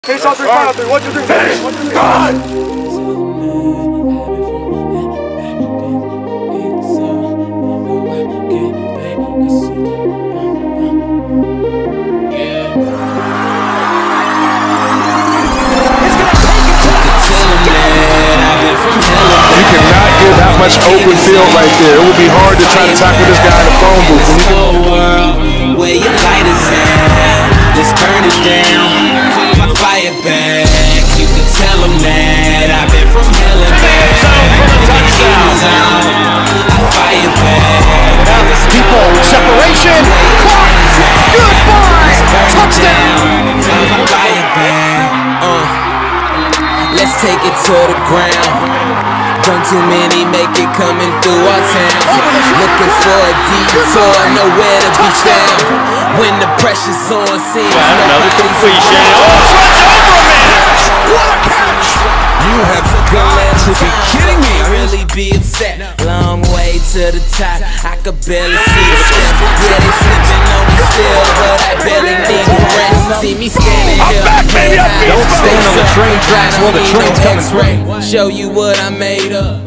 Face on 3, final 3. 1, 2, 3. Finish. 1, 2, 3. God! You cannot get that much open field right there. It would be hard to try to tackle this guy in the phone booth. Where your light is at, let's turn it down. Fire back, you can tell them that I've been from hell and back. I fire back. People, separation, clock, goodbye, touchdown. Fire back. Let's take it to the ground. Don't too many make it coming through our town. Looking for a detour, nowhere to be found. When the pressure's on, seems another completion. Oh, runs over a man! What a catch! You have got to be kidding me! I really be upset. Long way to the top, I could barely see the step. Yeah, they sleeping on me still, but I barely need a rest. See me standing here. I'm back, baby! Don't stand on the train tracks while the train's coming. Show you what I made of.